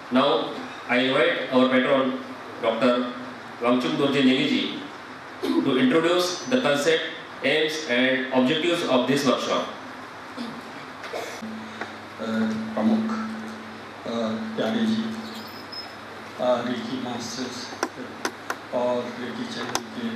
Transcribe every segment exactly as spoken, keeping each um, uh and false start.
Now I invite our patron, Doctor Wangchuk Dorjee Negi to introduce the concept, aims and objectives of this workshop. प्रमुख Pyare ji, Reiki masters और Reiki channel के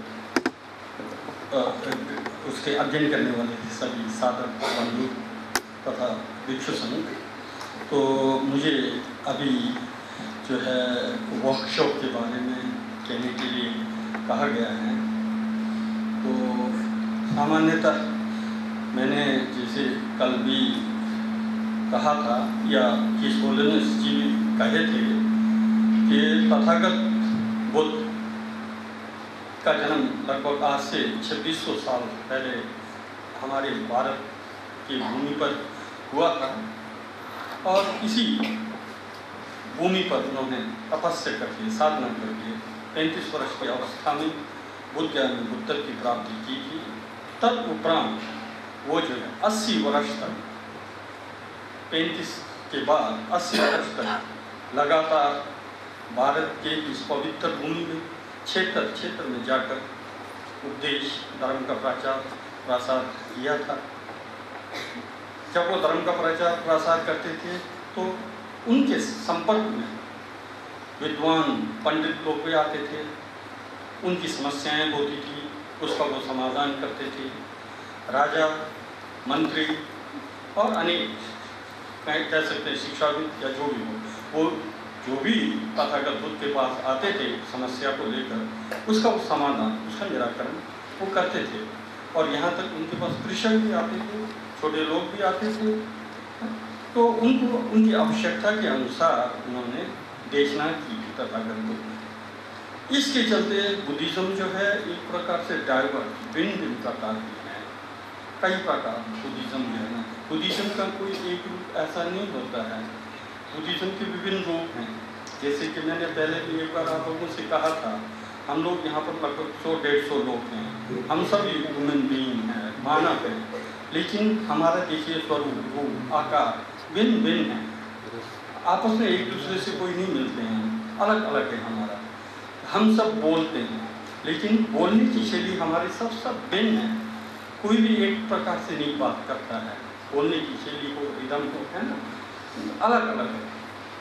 उसके अध्ययन करने वाले सभी साधक बंधु तथा भिक्षु संघ, तो मुझे अभी जो है वर्कशॉप के बारे में कहने के लिए कहा गया है। तो सामान्यतः मैंने जैसे कल भी कहा था या किस होलिनेस जी भी कहे थे कि तथागत बुद्ध का जन्म लगभग आज से छब्बीस सौ साल पहले हमारे भारत की भूमि पर हुआ था और इसी भूमि पर उन्होंने तपस्या करके साधना करके पैंतीस वर्ष की अवस्था में बुद्ध ज्ञान में बुद्धत्व की प्राप्ति की थी। तदुपरांत वो जो है अस्सी वर्ष तक पैंतीस के बाद अस्सी वर्ष तक लगातार भारत के इस पवित्र भूमि में क्षेत्र क्षेत्र में जाकर उपदेश धर्म का प्रचार प्रसार किया था। जब वो धर्म का प्रचार प्रसार करते थे तो उनके संपर्क में विद्वान पंडित लोग भी आते थे, उनकी समस्याएं होती थी, उसका वो समाधान करते थे। राजा, मंत्री और अनेक कह सकते हैं शिक्षाविद या जो भी हो, वो जो भी तथागत बुद्ध के पास आते थे समस्या को लेकर, उसका वो समाधान, उसका निराकरण वो करते थे। और यहाँ तक उनके पास कृषक भी आते थे, छोटे लोग भी आते थे, तो उनको उनकी आवश्यकता के अनुसार उन्होंने देशना की थी तथागत बुद्ध। इसके चलते बुद्धिज्म जो है एक प्रकार से डाइवर्स भिन्न भिन्न प्रकार की है, कई प्रकार बुद्धिज्म जो है ना, बुद्धिज्म का कोई एक रूप ऐसा नहीं होता है। बुद्धिज्म के विभिन्न रूप हैं, जैसे कि मैंने पहले भी एक बार आप लोगों से कहा था, हम लोग यहाँ पर लगभग सौ डेढ़ सौ लोग हैं, हम सभी ह्यूमन बीइंग हैं, मानव हैं, लेकिन हमारा देखिए स्वरूप, रूप, आकार भिन्न भिन्न है, आपस में एक दूसरे से कोई नहीं मिलते हैं, अलग अलग है हमारा। हम सब बोलते हैं, लेकिन बोलने की शैली हमारी सब सब भिन्न है, कोई भी एक प्रकार से नहीं बात करता है, बोलने की शैली को, रिदम को, है ना, अलग अलग है।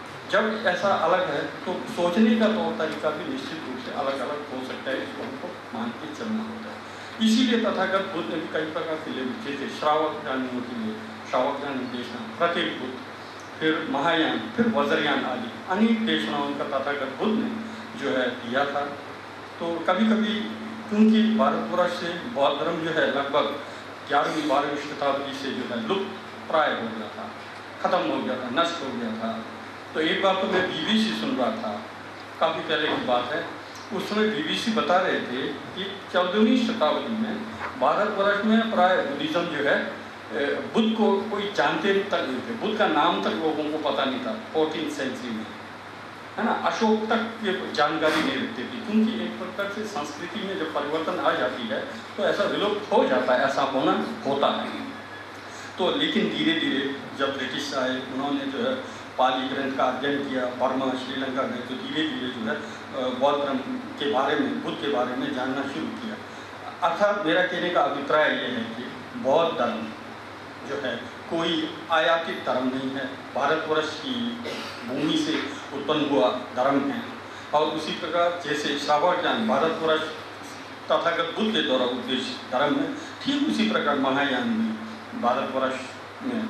जब ऐसा अलग है तो सोचने का तौर तरीका भी निश्चित रूप से अलग अलग हो सकता है, इसको हमको मान के चलना होता है। इसीलिए तथागत बुद्ध ने भी कई प्रकार के लिए, जैसे श्रावक ज्ञानियों के लिए श्रावक ज्ञान देशना, प्रत्येक बुद्ध, फिर महायान, फिर वज्रयान आदि अनेक देशनाओं का तथागत बुद्ध ने जो है दिया था। तो कभी कभी क्योंकि भारतवर्ष से बौद्ध धर्म जो है लगभग ग्यारहवीं बारहवीं शताब्दी से जो है लुप्त प्राय हो गया था, खत्म हो गया था, नष्ट हो गया था। तो एक बार तो मैं बीबीसी सुन रहा था, काफ़ी पहले की बात है, उस समय बीबीसी बता रहे थे कि चौदहवीं शताब्दी में भारतवर्ष में प्राय बुद्धिज्म जो है बुद्ध को कोई जानते तक नहीं थे, बुद्ध का नाम तक लोगों को पता नहीं था फोर्टीन सेंचुरी में, है ना। अशोक तक ये जानकारी नहीं रखते थी, क्योंकि एक प्रकार से संस्कृति में जब परिवर्तन आ जाती है तो ऐसा विलुप्त हो जाता है, ऐसा होना होता है। तो लेकिन धीरे धीरे जब ब्रिटिश आए, उन्होंने जो है पाली ग्रंथ का अध्ययन किया, बर्मा श्रीलंका गए, तो धीरे धीरे जो है बौद्ध धर्म के बारे में, बुद्ध के बारे में जानना शुरू किया। अर्थात मेरा कहने का अभिप्राय ये है कि बौद्ध धर्म जो है कोई आयातित धर्म नहीं है, भारतवर्ष की भूमि से उत्पन्न हुआ धर्म है। और उसी प्रकार जैसे श्रावक ज्ञान भारतवर्ष तथागत बुद्ध के द्वारा उपदेशित धर्म है, ठीक उसी प्रकार महायान में भारतवर्ष में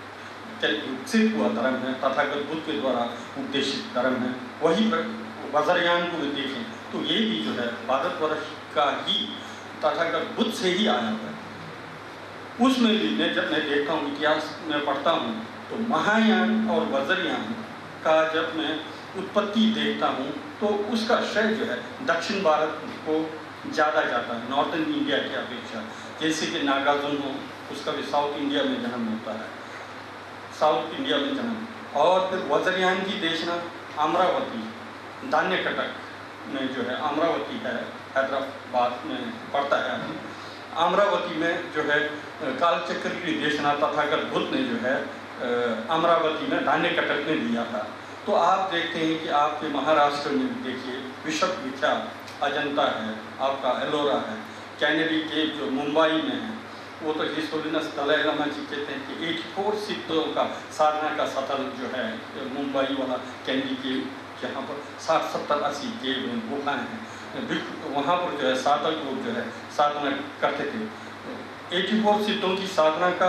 विकसित हुआ धर्म है, तथागत बुद्ध के द्वारा उपदेशित धर्म है। वही वज्रयान को देखें तो ये भी जो है भारतवर्ष का ही तथागत बुद्ध से ही आया हुआ है। उसमें भी मैं जब मैं देखता हूँ, इतिहास में पढ़ता हूँ, तो महायान और वज्रयान का जब मैं उत्पत्ति देखता हूँ तो उसका श्रेय जो है दक्षिण भारत को ज़्यादा जाता है, नॉर्थन इंडिया की अपेक्षा। जैसे कि नागार्जुन हो, उसका भी साउथ इंडिया में जन्म होता है, साउथ इंडिया में जन्म। और फिर वज्रयान की देशना अमरावती, धान्य कटक में जो है, अमरावती है, हैदराबाद में पड़ता है। अमरावती में जो है कालचक्र की देशना तथागत बुद्ध ने जो है अमरावती में धान्य कटक में दिया था। तो आप देखते हैं कि आपके महाराष्ट्र में देखिए विश्व विख्यात अजंता है, आपका एलोरा है, कैनेडी केव जो मुंबई में है, वो तो हिस्टोरियन दलाई लामा जी कहते हैं कि चौरासी सिद्धों का साधना का सतल जो है मुंबई वाला कैनेडी केव, जहाँ पर साठ सत्तर अस्सी केव गुफाएँ हैं, वहाँ पर जो है साधक लोग जो है साधना करते थे। चौरासी सिद्धों की साधना का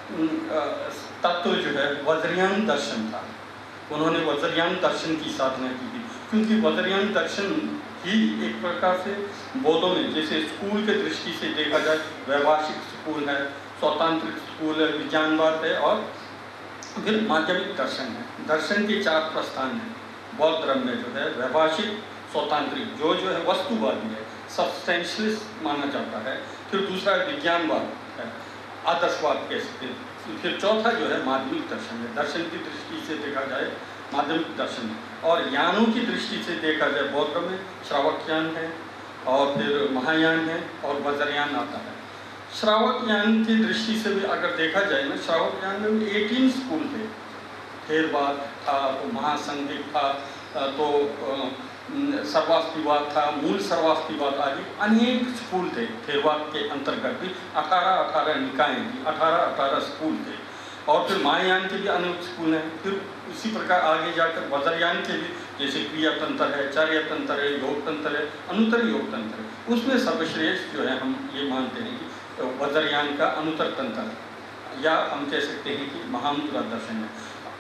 तत्व जो है वज्रयान दर्शन था। उन्होंने वज्रयान दर्शन की साधना की थी, क्योंकि वज्रयान दर्शन ही एक प्रकार से बौद्धों में, जैसे स्कूल के दृष्टि से देखा जाए, वैभाषिक स्कूल है, स्वतांत्रिक स्कूल है, विज्ञानवाद है और फिर माध्यमिक दर्शन है। दर्शन के चार प्रस्थान हैं बौद्ध धर्म में, जो है वैभाषिक, स्वतांत्रिक, जो जो है वस्तुवादी है, सब्सटेंशियलिस्ट माना जाता है, फिर दूसरा विज्ञानवाद है, आदर्शवाद कह सकते हैं, फिर चौथा जो है माध्यमिक दर्शन है। दर्शन की दृष्टि से देखा जाए माध्यमिक दर्शन है, और यानों की दृष्टि से देखा जाए बौद्ध में श्रावकयान है और फिर महायान है और वज्रयान आता है। श्रावकयान की दृष्टि से भी अगर देखा जाए ना, श्रावकयान में अठारह स्कूल थे, थेरवाद था, तो महासंघिक था, तो सर्वास्तिवाद था, मूल सर्वास्तिवाद आदि अनेक स्कूल थे। थेरवाद के अंतर्गत भी अठारह अठारह निकायें थी, अठारह अठारह स्कूल थे, और फिर महायान के भी अनेक स्कूल हैं। फिर उसी प्रकार आगे जाकर वज्रयान के भी, जैसे क्रिया तंत्र है, चार्य तंत्र है, योग तंत्र है, अनुत्तर योग तंत्र है। उसमें सर्वश्रेष्ठ जो है हम ये मानते हैं कि वज्रयान का अनुत्तर तंत्र, या हम कह सकते हैं कि महामुद्रा दर्शन है।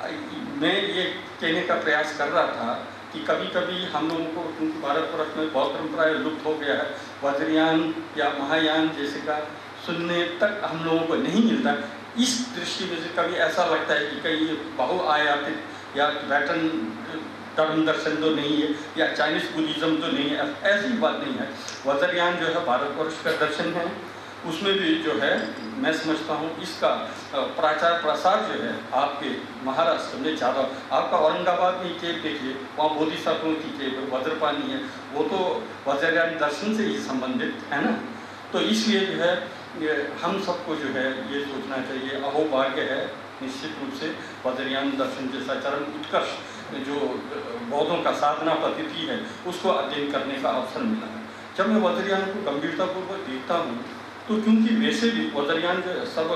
मैं ये कहने का प्रयास कर रहा था कि कभी कभी हम लोगों को, क्योंकि भारतवर्ष में बहुत परंपराएं लुप्त हो गया है, वज्रयान या महायान जैसे का सुनने तक हम लोगों को नहीं मिलता। इस दृष्टि में से कभी ऐसा लगता है कि कहीं बहुआयातित या पैटर्न धर्म दर्शन तो नहीं है, या चाइनीज बुद्धिज्म तो नहीं है, ऐसी बात नहीं है। वज्रयान जो है भारतवर्ष का दर्शन है, उसमें भी जो है मैं समझता हूँ इसका प्रचार प्रसार जो है आपके महाराष्ट्र में ज़्यादा। आपका औरंगाबाद में केव देखिए, वहाँ बोधिसत्वों की केव वज्रपानी है, वो तो वज्रयान दर्शन से ही संबंधित है ना। तो इसलिए जो है हम सबको जो है ये सोचना चाहिए, अहोभाग्य है निश्चित रूप से वज्रयान दर्शन जैसा चरम उत्कर्ष जो बौद्धों का साधना पद्धति है उसको अध्ययन करने का अवसर मिला है। जब मैं वज्रयान को गंभीरतापूर्वक देखता हूँ तो क्योंकि वैसे भी वज्रयान जो सब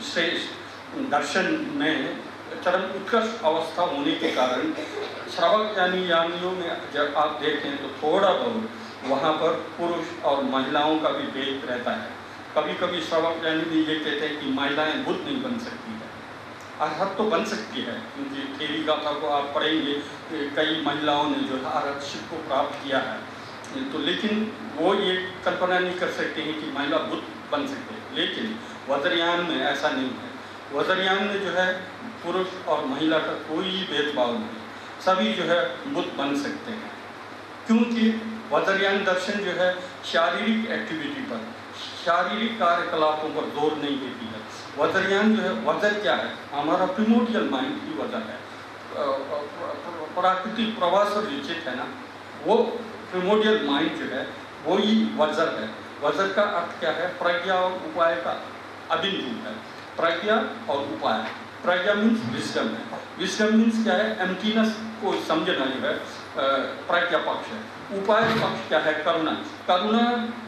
श्रेष्ठ दर्शन में चरम उत्कर्ष अवस्था होने के कारण श्रावक यानी यानियों में जब आप देखें तो थोड़ा बहुत वहाँ पर पुरुष और महिलाओं का भी भेद रहता है। कभी कभी श्रावक यानी में ये कहते हैं कि महिलाएं बुद्ध नहीं बन सकती है, अर्थात तो बन सकती है, क्योंकि थेरी गाथा को आप पढ़ेंगे, कई महिलाओं ने जो है आरक्षित को प्राप्त किया है, तो लेकिन वो ये कल्पना नहीं कर सकते हैं कि महिला बुद्ध बन सकते हैं। लेकिन वज्रयान में ऐसा नहीं है। वज्रयान में जो है पुरुष और महिला का कोई भेदभाव नहीं, सभी जो है बुद्ध बन सकते हैं, क्योंकि वज्रयान दर्शन जो है शारीरिक एक्टिविटी पर, शारीरिक कार्यकलापों पर जोर नहीं देती है। वज्रयान जो है, वज्र क्या है, हमारा प्रिमोडियल माइंड ही वज्र है, प्राकृतिक प्रवाह से विचित है ना, वो प्रिमोडियल माइंड जो है वो ही वज्र है। वज्र का अर्थ क्या है, प्रज्ञा और उपाय का अभिन्न रूप है। प्रज्ञा और उपाय, प्रज्ञा मीन्स विजडम है, विजडम मीन्स क्या है, एम्प्टीनेस को समझना जो है प्रज्ञा पक्ष है। उपाय पक्ष क्या है, करुणा, करुणा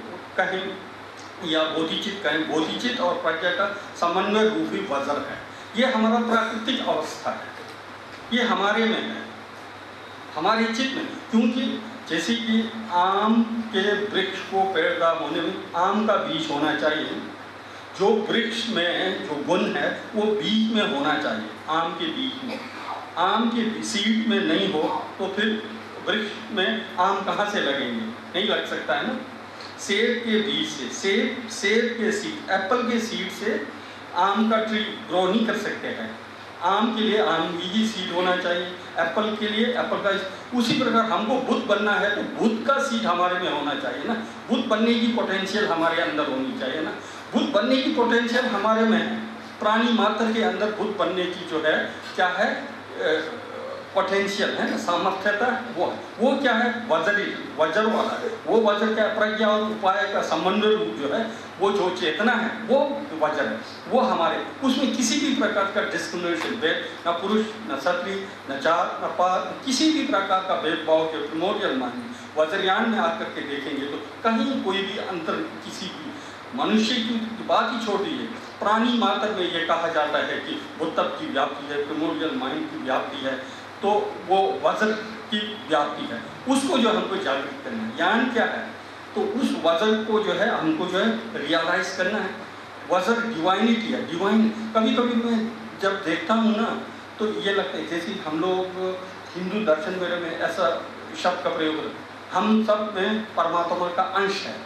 कहें या बोधिचित कहें, बोधिचित और प्रज्ञा का समन्वय रूपी वज्र है। ये हमारा प्राकृतिक अवस्था है, ये हमारे में है, हमारे चित्त में। क्योंकि जैसे कि आम के वृक्ष को पैदा होने में आम का बीज होना चाहिए, जो वृक्ष में जो गुण है वो बीज में होना चाहिए, आम के बीज में। आम के सीड में नहीं हो तो फिर वृक्ष में आम कहाँ से लगेंगे, नहीं लग सकता है ना। सेब के बीज से, सेब सेब के सीड, एप्पल के सीड से आम का ट्री ग्रो नहीं कर सकते हैं। आम के लिए आम ही सीड होना चाहिए, एप्पल के लिए एप्पल का। उसी प्रकार हमको बुद्ध बनना है तो बुद्ध का सीड हमारे में होना चाहिए ना, बुद्ध बनने की पोटेंशियल हमारे अंदर होनी चाहिए ना। बुद्ध बनने की पोटेंशियल हमारे में है, प्राणी मात्र के अंदर बुद्ध बनने की जो है क्या है, पोटेंशियल है ना, सामर्थ्यता वो है। वो क्या है? वज्री, वज्र वाला है। वो वज्र क्या? प्रज्ञा और उपाय का संबंध रूप जो है, वो जो चेतना है वो वज्र है। वो हमारे उसमें किसी भी प्रकार का डिस्क्रिमिनेशन, भेद न पुरुष न क्षत्रिय न जात न पात, किसी भी प्रकार का भेदभाव के प्रिमोरियल माइंड वज्रयान में आकर के देखेंगे तो कहीं कोई भी अंतर, किसी भी मनुष्य की बात ही छोड़ दीजिए, प्राणी मात्र में ये कहा जाता है कि वो तत्व की व्याप्ति है, प्रिमोरियल माइंड की व्याप्ति है, तो वो वज्र की व्याप्ति है। उसको जो हमको जागृत करना है। ज्ञान क्या है? तो उस वज्र को जो है हमको जो है रियलाइज करना है। वज्र डिवाइनिटी है, डिवाइन। कभी कभी मैं जब देखता हूँ ना तो ये लगता है जैसे हम लोग हिंदू दर्शन वगैरह में ऐसा शब्द का प्रयोग करते हैं, हम सब में परमात्मा का अंश है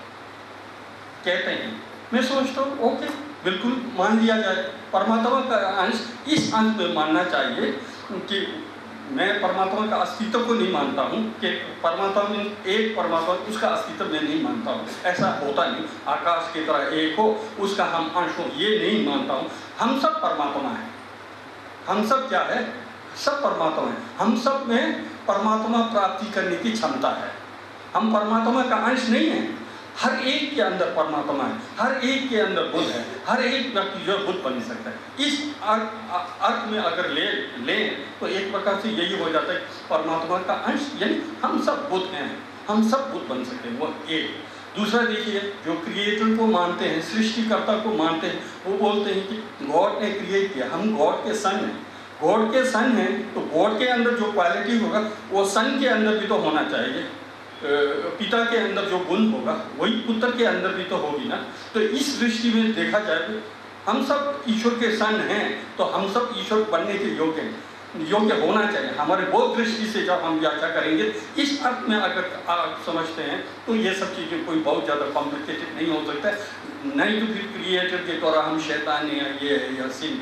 कहते हैं। मैं सोचता हूँ ओके, बिल्कुल मान लिया जाए परमात्मा का अंश। इस अंश में मानना चाहिए कि मैं परमात्मा का अस्तित्व को नहीं मानता हूँ कि परमात्मा में एक परमात्मा, उसका अस्तित्व मैं नहीं मानता हूँ, ऐसा होता नहीं। आकाश की तरह एक हो, उसका हम अंश हो, ये नहीं मानता हूँ। हम सब परमात्मा हैं। हम सब क्या है? सब परमात्मा है। हम सब में परमात्मा प्राप्ति करने की क्षमता है। हम परमात्मा का अंश नहीं है। हर एक के अंदर परमात्मा है, हर एक के अंदर बुद्ध है, हर एक व्यक्ति जो बुद्ध बन सकता है। इस अर्थ में अगर ले लें तो एक प्रकार से यही हो जाता है परमात्मा का अंश, यानी हम सब बुद्ध हैं, हम सब बुद्ध बन सकते हैं। वो एक। दूसरा देखिए, जो क्रिएटर को मानते हैं, सृष्टिकर्ता को मानते हैं, वो बोलते हैं कि गॉड ने क्रिएट किया, हम गॉड के सन हैं। गॉड के सन हैं तो गॉड के अंदर जो क्वालिटी होगा वो सन के अंदर भी तो होना चाहिए। पिता के अंदर जो गुण होगा वही पुत्र के अंदर भी तो होगी ना। तो इस दृष्टि में देखा जाए तो हम सब ईश्वर के सन हैं, तो हम सब ईश्वर बनने के योग्य हैं, योग्य होना चाहिए। हमारे बहुत दृष्टि से जब हम व्याख्या करेंगे इस अर्थ में अगर आप समझते हैं तो ये सब चीज़ें कोई बहुत ज़्यादा कॉम्प्लिकेटेड नहीं हो सकता है। नहीं तो फिर क्रिएटर के द्वारा हम शैतान या ये या सिन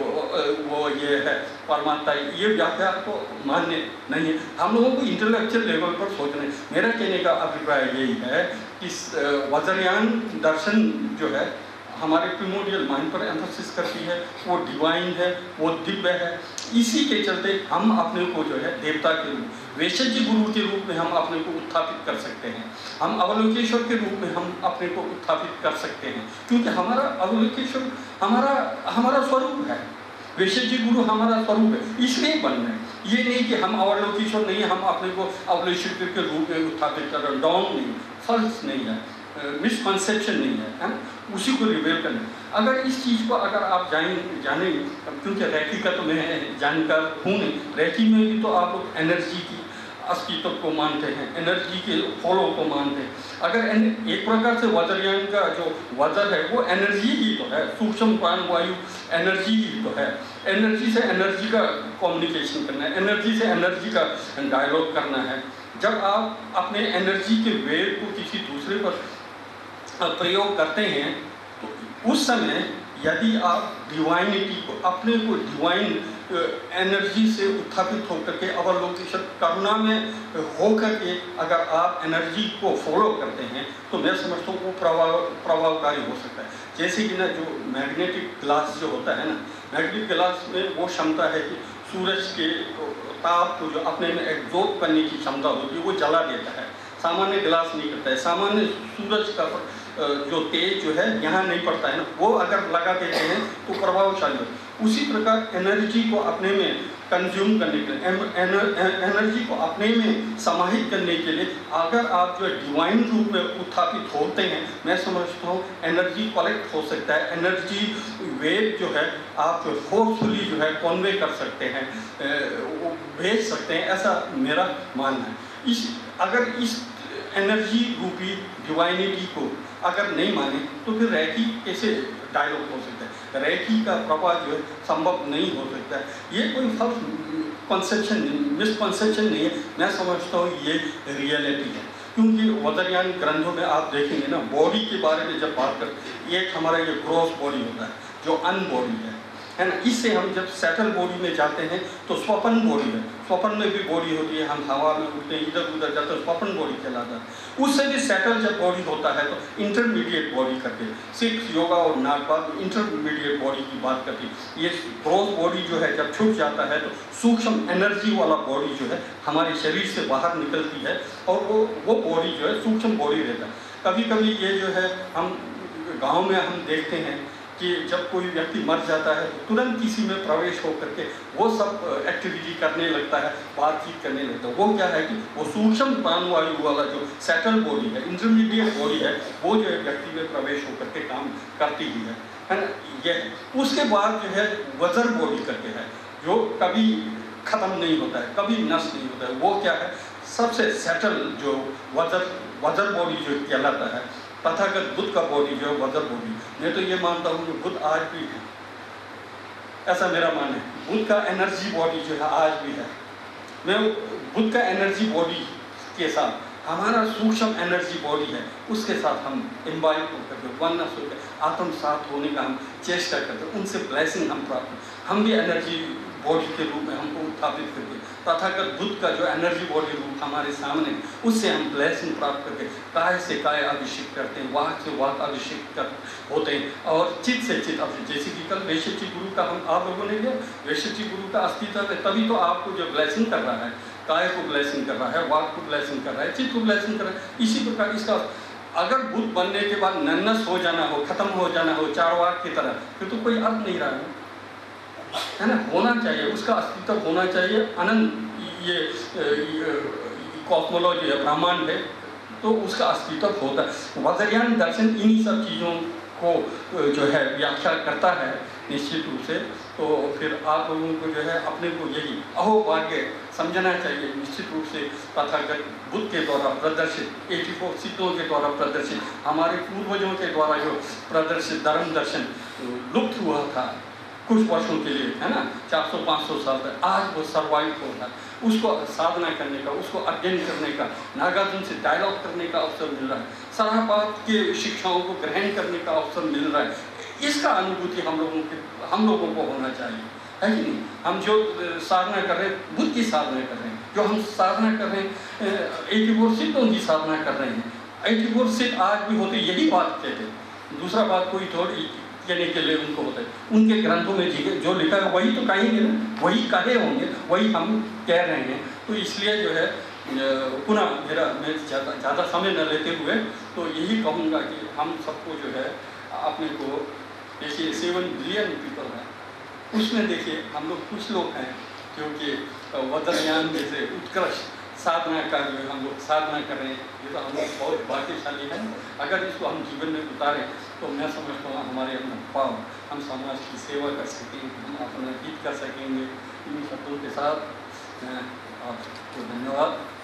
वो ये है परमात्मा, ये व्याख्या तो मान्य नहीं है। हम लोगों को इंटेलेक्चुअल लेवल पर सोचना है। मेरा कहने का अभिप्राय यही है कि वज्रयान दर्शन जो है हमारे प्रिमोडियल माइंड पर एम्फोसिस करती है, वो डिवाइन है, वो दिव्य है। इसी के चलते हम अपने को जो है देवता के रूप, वैशज्य गुरु के रूप में हम अपने को उत्थापित कर सकते हैं। हम अवलोकेश्वर के रूप में हम अपने को उत्थापित कर सकते हैं, क्योंकि हमारा अवलोकेश्वर हमारा हमारा स्वरूप है। वैशज्य गुरु हमारा स्वरूप है, इसलिए बन रहे हैं। ये नहीं कि हम अवलोकेश्वर नहीं है, हम अपने को अवलोकेश्वर के रूप में उत्थापित कर रहे हैं। डॉन नहीं, फल्स नहीं है, मिसकॉन्सेप्शन नहीं है, है ना? उसी को रिवेल करना। अगर इस चीज़ को अगर आप जान जाने, क्योंकि रैकी का तो मैं जानकार हूँ नहीं, रैकी में भी तो आप लोग एनर्जी की अस्तित्व को मानते हैं, एनर्जी के फॉलो को मानते हैं। अगर एक प्रकार से वज्रयान का जो वज्र है वो एनर्जी ही तो है, सूक्ष्म प्राण वायु एनर्जी ही तो है। एनर्जी से एनर्जी का कम्युनिकेशन करना है, एनर्जी से एनर्जी का डायलॉग करना है। जब आप अपने एनर्जी के वेव को किसी दूसरे पर प्रयोग करते हैं तो उस समय यदि आप डिवाइनिटी को, अपने को डिवाइन एनर्जी से उत्थापित होकर के अवलोकेशन करुणा में होकर के अगर आप एनर्जी को फॉलो करते हैं तो मैं समझता हूँ वो प्रभाव प्रभावकारी हो सकता है। जैसे कि ना जो मैग्नेटिक ग्लास जो होता है ना, मैग्नेटिक ग्लास में वो क्षमता है कि सूरज के ताप को जो अपने में एब्जॉर्ब करने की क्षमता होती है वो जला देता है। सामान्य ग्लास नहीं करता है। सामान्य सूरज का जो तेज जो है यहाँ नहीं पड़ता है ना, वो अगर लगा देते हैं तो प्रभावशाली होता है। उसी प्रकार एनर्जी को अपने में कंज्यूम करने के लिए, एनर्जी को अपने में समाहित करने के लिए अगर आप जो डिवाइन रूप में उत्थापित होते हैं, मैं समझता हूँ एनर्जी कलेक्ट हो सकता है, एनर्जी वेव जो है आप जो फोर्सफुली जो है कन्वे कर सकते हैं, वो भेज सकते हैं, ऐसा मेरा मानना है। इस अगर इस एनर्जी रूपी डिवाइनिटी को अगर नहीं माने तो फिर रैकी कैसे डायलॉग हो सकता है? रैकी का प्रभाव जो है संभव नहीं हो सकता है। ये कोई फल्स कॉन्सेप्शन नहीं, मिसकॉन्सेप्शन नहीं है, मैं समझता हूँ ये रियलिटी है। क्योंकि वज्रयान ग्रंथों में आप देखेंगे ना, बॉडी के बारे में जब बात करते, एक हमारा ये ग्रॉस बॉडी होता है जो अनबॉडी है, है ना। इससे हम जब सेटल बॉडी में जाते हैं तो स्वपन बॉडी है, स्वपन में भी बॉडी होती है, हम हवा में उड़ते हैं, इधर उधर जाते हैं, स्वपन बॉडी कहलाता है। उससे भी सेटल जब बॉडी होता है तो इंटरमीडिएट बॉडी करके सिक्स योगा और नागपाल इंटरमीडिएट बॉडी की बात करती है। ये ग्रोथ बॉडी जो है जब छूट जाता है तो सूक्ष्म एनर्जी वाला बॉडी जो है हमारे शरीर से बाहर निकलती है और वो वो बॉडी जो है सूक्ष्म बॉडी रहता है। कभी कभी ये जो है हम गाँव में हम देखते हैं कि जब कोई व्यक्ति मर जाता है तो तुरंत किसी में प्रवेश होकर के वो सब एक्टिविटी करने लगता है, बातचीत करने लगता है। वो क्या है कि वो सूक्ष्म प्राणवायु वाला जो सेटल बॉडी है, इंटरमीडिएट बॉडी है, वो जो है व्यक्ति में प्रवेश होकर के काम करती ही है, है ना। ये उसके बाद जो है वजर बॉडी करके है जो कभी ख़त्म नहीं होता है, कभी नष्ट नहीं होता है। वो क्या है, सबसे सेटल जो वजर वजर बॉडी जो कहलाता है। तथागत बुद्ध का बॉडी जो है वजर बॉडी, मैं तो ये मानता हूँ कि बुद्ध आज भी है, ऐसा मेरा मान है। बुद्ध का एनर्जी बॉडी जो है आज भी है। मैं बुद्ध का एनर्जी बॉडी के साथ हमारा सूक्ष्म एनर्जी बॉडी है, उसके साथ हम इम्बाइब होकर के वनस होकर आत्मसात होने का हम चेष्टा करते हैं, उनसे ब्लेसिंग हम प्राप्त हम भी एनर्जी बॉडी के रूप में हमको उत्थापित करके तथागत बुद्ध का जो एनर्जी बॉडी रूप हमारे सामने, उससे हम ब्लेसिंग प्राप्त करके काय से काय अभिषेक करते हैं, वाक से वाक अभिषेक कर होते हैं और चित्त से चित्त अभिषेक। जैसे कि कल वैश्यची गुरु का हम आप लोगों ने लिया, वैश्यची गुरु का अस्तित्व है, तभी तो आपको जो ब्लेसिंग कर रहा है, काय को ब्लेसिंग कर रहा है, वाक को ब्लेसिंग कर रहा है, चित्त को ब्लेसिंग कर रहा है। इसी प्रकार इसका अगर बुद्ध बनने के बाद नन्नस हो जाना हो, खत्म हो जाना हो चारवाक की तरह, फिर तो कोई अर्थ नहीं रहा है, है ना। होना चाहिए, उसका अस्तित्व होना चाहिए। अनंत ये, ये कॉस्मोलॉजी है, ब्रह्मांड है, तो उसका अस्तित्व होता है। वज्रयान दर्शन इन्हीं सब चीज़ों को जो है व्याख्या करता है निश्चित रूप से। तो फिर आप लोगों को जो है अपने को यही अहोभाग्य समझना चाहिए निश्चित रूप से। तथागत बुद्ध के द्वारा प्रदर्शित चौरासी सिद्धों के द्वारा प्रदर्शित, हमारे पूर्वजों के द्वारा जो प्रदर्शित धर्म दर्शन लुप्त हुआ था कुछ वर्षों के लिए, है ना, चार सौ पाँच सौ साल तक, आज वो सर्वाइव हो रहा है। उसको साधना करने का, उसको अध्ययन करने का, नागार्जुन से डायलॉग करने का अवसर मिल रहा है, सराहपात के शिक्षाओं को ग्रहण करने का अवसर मिल रहा है। इसका अनुभूति हम लोगों के हम लोगों को होना चाहिए, है कि नहीं। हम जो साधना कर रहे हैं बुद्ध की साधना कर रहे हैं, जो हम साधना कर रहे हैं एटी फोर सिद्धों की साधना कर रहे हैं। एटी फोर सिद्ध आज भी होते यही बात कहते, दूसरा बात कोई थोड़ी कहने के लिए उनको होता है। उनके ग्रंथों में जो लिखा है वही तो कहेंगे ना, वही कहे होंगे, वही हम कह रहे हैं। तो इसलिए जो है पुनः मेरा मैं ज़्यादा ज़्यादा समय न लेते हुए तो यही कहूँगा कि हम सबको जो है अपने को, देखिए सेवन बिलियन पीपल हैं, उसमें देखिए हम लोग कुछ लोग हैं क्योंकि वज्रयान जैसे उत्कृष्ट साधना का जो हम लोग साधना कर रहे हैं, ये तो हम लोग बहुत भाग्यशाली हैं। अगर इसको हम जीवन में उतारें तो मैं समझता हूँ हमारे अपना पाव, हम समाज की सेवा कर सकेंगे, हम अपना हित कर सकेंगे। इन शब्दों के साथ आपको धन्यवाद।